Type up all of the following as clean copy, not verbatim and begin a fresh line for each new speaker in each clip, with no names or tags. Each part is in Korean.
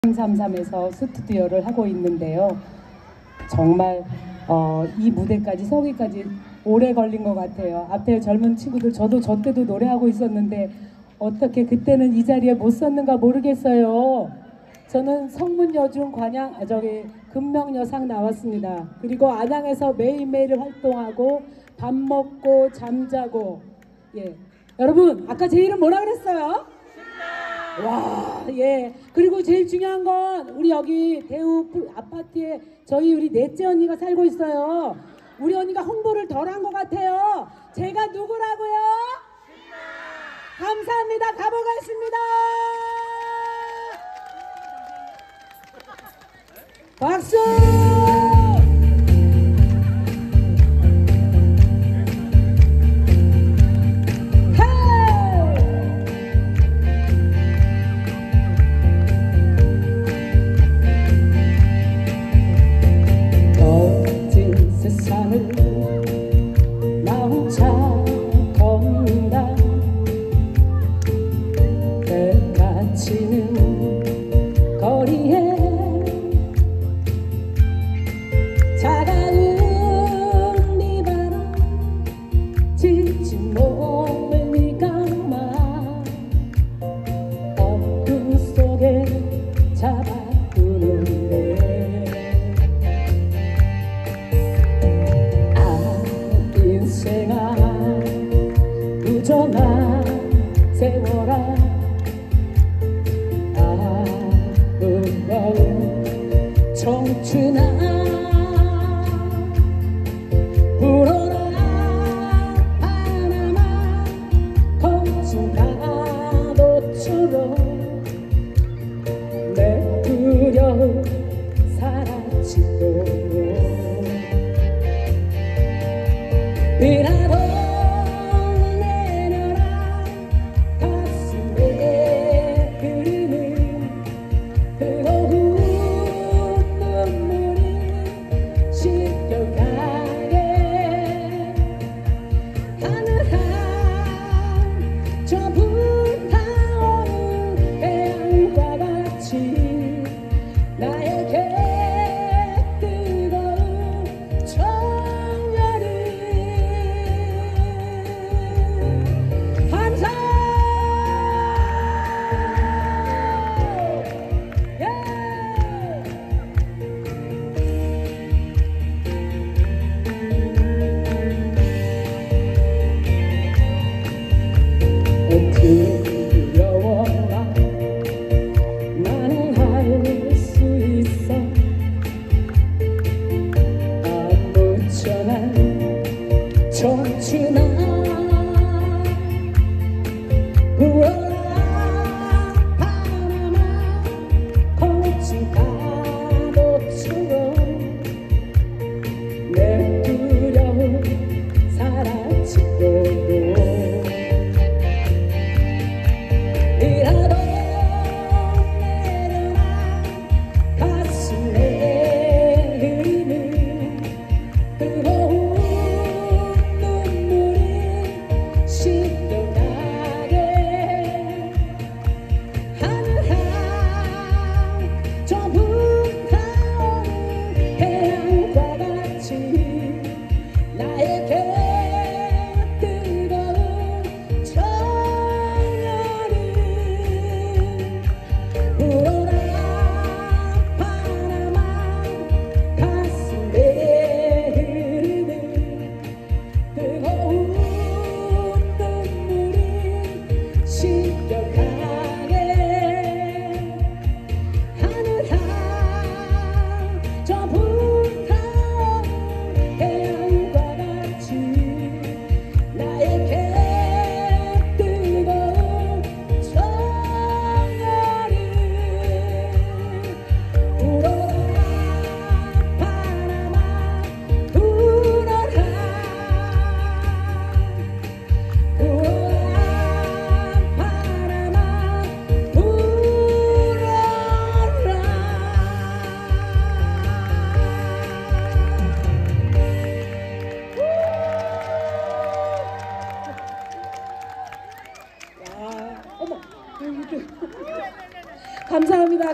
333에서 스튜디오를 하고 있는데요. 정말 이 무대까지 서기까지 오래 걸린 것 같아요. 앞에 젊은 친구들, 저도 저 때도 노래하고 있었는데 어떻게 그때는 이 자리에 못 섰는가 모르겠어요. 저는 성문여중 금명여상 나왔습니다. 그리고 안양에서 매일매일 활동하고 밥 먹고 잠자고. 예, 여러분 아까 제 이름 뭐라 그랬어요? 와, 예. 그리고 제일 중요한 건 우리 여기 대우 아파트에 우리 넷째 언니가 살고 있어요. 우리 언니가 홍보를 덜 한 것 같아요. 제가 누구라고요? 감사합니다. 가보겠습니다. 박수! 거리에 차가운 비바람 지친 몸을 감아 어둠 속에 잡아두는데 인생아 부정한 세월아 청춘아 불어라 바람아 거친 파도처럼 내 두려움 사라지도록 비라도 내려라 가슴에 흐르는 뜨거운 저 불타오는 태양과 같이 나의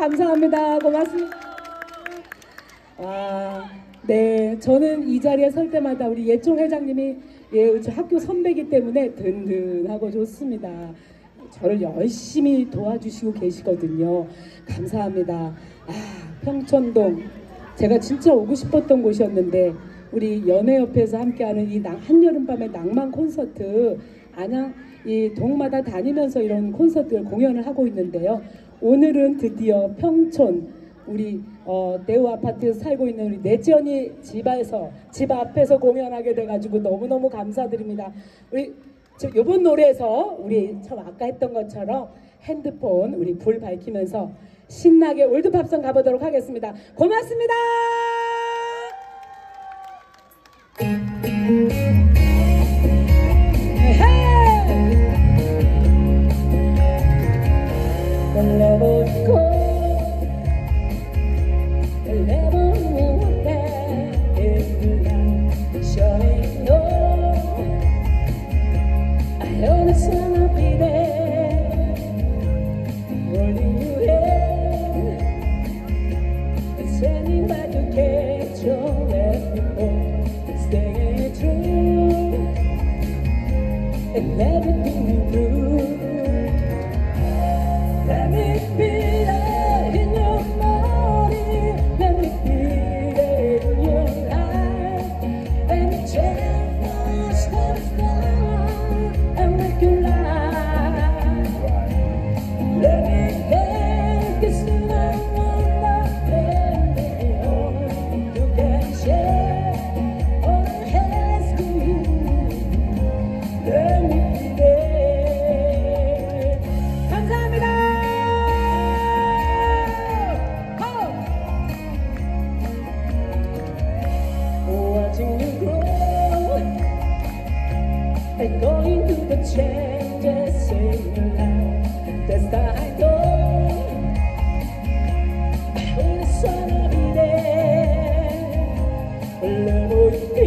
감사합니다. 고맙습니다. 아, 네, 저는 이 자리에 설 때마다 우리 예총 회장님이 저 학교 선배이기 때문에 든든하고 좋습니다. 저를 열심히 도와주시고 계시거든요. 감사합니다. 아, 평촌동 제가 진짜 오고 싶었던 곳이었는데 우리 연애협회에서 함께하는 이 한여름밤의 낭만 콘서트 안양 이 동마다 다니면서 이런 콘서트를 공연을 하고 있는데요. 오늘은 드디어 평촌 우리 대우 아파트에서 살고 있는 우리 넷째 언니 집 앞에서 공연하게 돼가지고 너무너무 감사드립니다. 우리 요번 노래에서 우리 참 아까 했던 것처럼 핸드폰 우리 불 밝히면서 신나게 올드팝송 가보도록 하겠습니다. 고맙습니다.
And everything you do, let me be there in your body, let me be there in your life, let me change my steps down and make you laugh. Let me take you to the wonderland, you can share all the hands to you. Let me be there. 감사합니다. Watching you grow and going through the changes in your life. That's how I know the sun will be there. Love will be.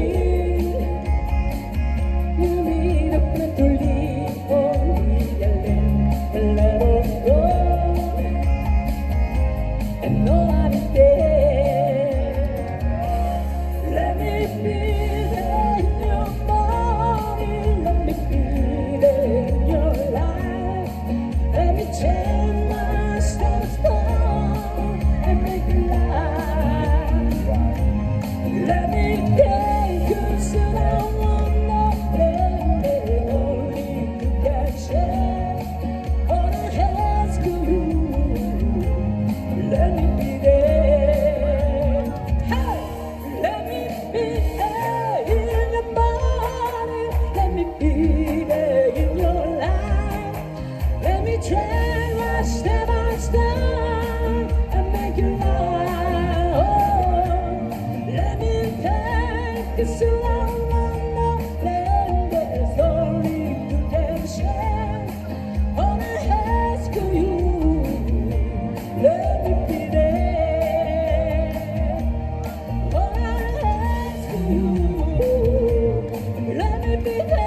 It's a long, long, long land. There's only you can share. All I ask of you, let me be there. All I ask of you, let me be there.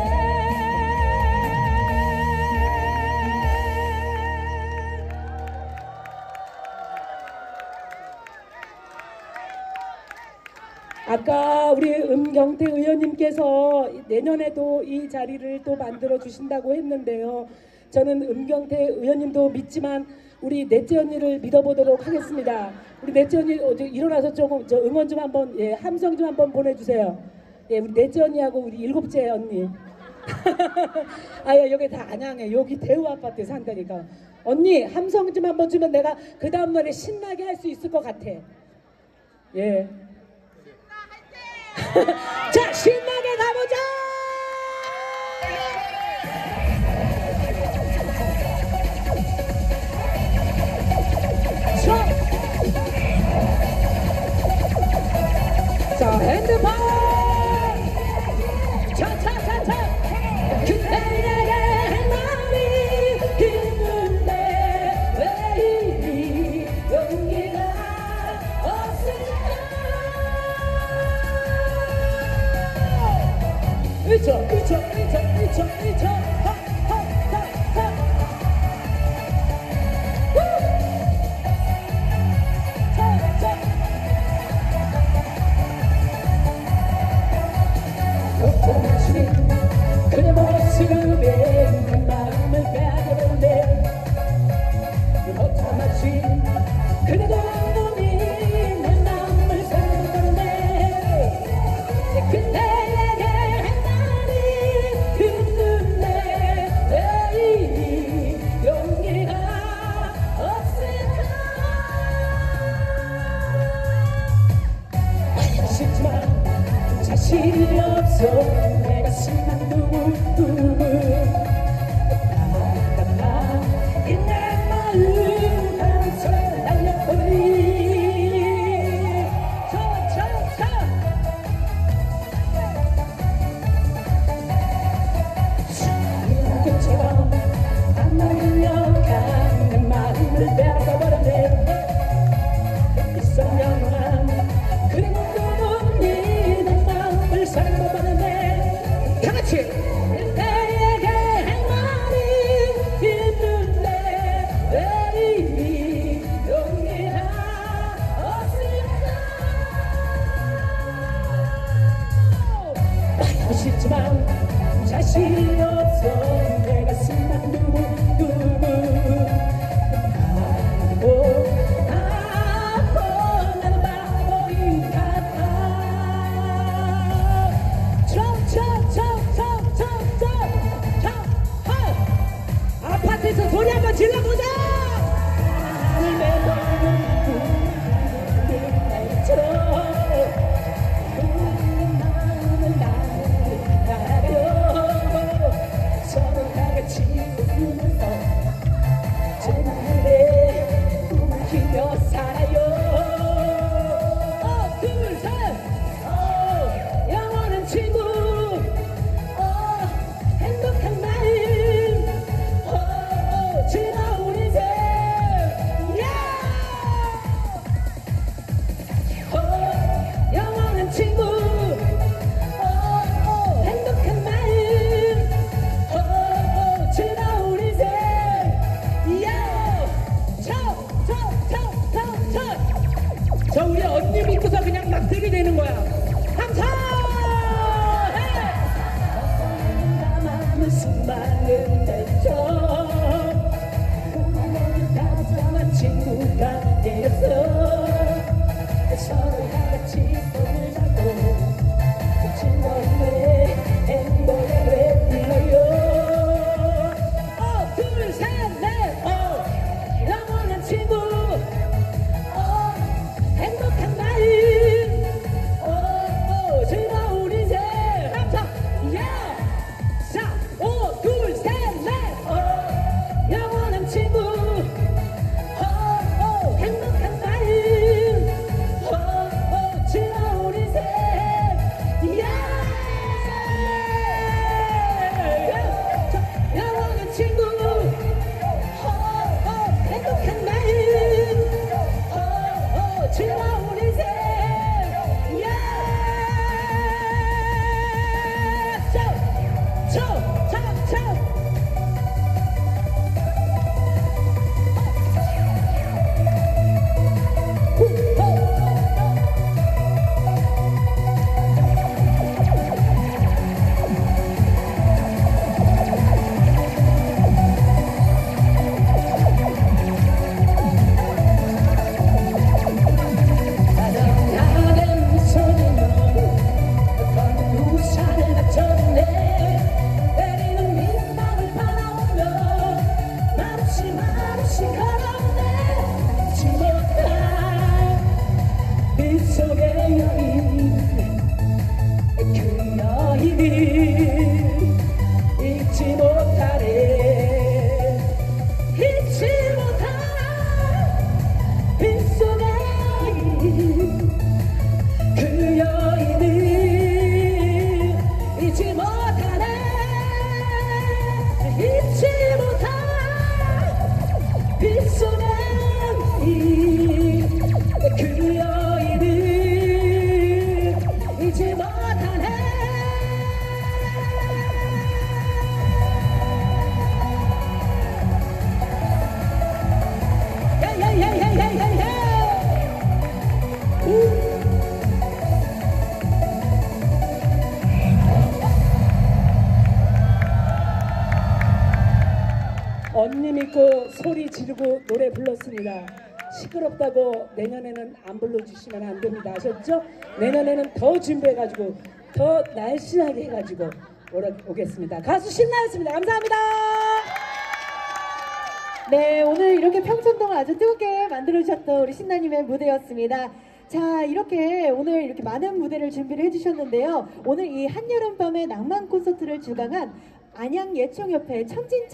아까 우리 음경태 의원님께서 내년에도 이 자리를 또 만들어 주신다고 했는데요. 저는 음경태 의원님도 믿지만 우리 넷째 언니를 믿어보도록 하겠습니다. 우리 넷째 언니 일어나서 조금 응원 좀 한번 함성 좀 한번 보내주세요. 예, 우리 넷째 언니하고 우리 일곱째 언니. 아야 여기 다 안양에 여기 대우 아파트에 산다니까. 언니 함성 좀 한번 주면 내가 그 다음 날에 신나게 할 수 있을 것 같아. 예. 자, 신나게 가보자! 자, 핸드폰! 차차차차! 그대에게 마음이 있는데 왜 이리 용기가 없을까? 으쳐
자신이 없어 내 가슴만 두근두근 답답한 내 마음 바람처럼 날려버리 수금처럼 밤만 흘려간 내 마음을 뺏어버렸네 있었냐만 그리고 눈이 내 마음을 삶아버렸네 다같이 내게 할 말이 있는데 왜 이리 용기가 없을까 말하고 싶지만 자신이 없어 내 가슴만 두근두근 아파 나는 바보이 같아 아파트에서 소리 한번 질러보자 나를 매도는 마음은 나를 따라가려 서로 다같이 웃으면서 제 마음에 움직여 살아요 둘, 셋 영원한 친구 행복한 마음 즐거운 인생 영원한 친구 행복한 마음 즐거운 인생 저 우리 언니 믿고서 그냥 막 들이대는 거야 항상 남아있는 수많은 대처 우리 다정한 친구가 되었어 서로 다같이 손을 잡고 즐거움에 행복에 뛰어요 둘, 셋, 넷 영원한 친구 행복한 마음 즐거운 인생 합창 자 5, 둘, 셋, 넷 영원한 친구 행복한 마음 즐거운 인생 영원한 친구 행복한 마음 즐거운 인생 언니 믿고 소리 지르고 노래 불렀습니다. 시끄럽다고 내년에는 안 불러주시면 안 됩니다. 아셨죠? 내년에는 더 준비해가지고 더 날씬하게 해가지고 오겠습니다. 가수 신나였습니다. 감사합니다.
네, 오늘 이렇게 평촌동을 아주 뜨겁게 만들어주셨던 우리 신나님의 무대였습니다. 자, 이렇게 오늘 이렇게 많은 무대를 준비를 해주셨는데요. 오늘 이 한여름밤의 낭만 콘서트를 주관한 안양예총협회 천진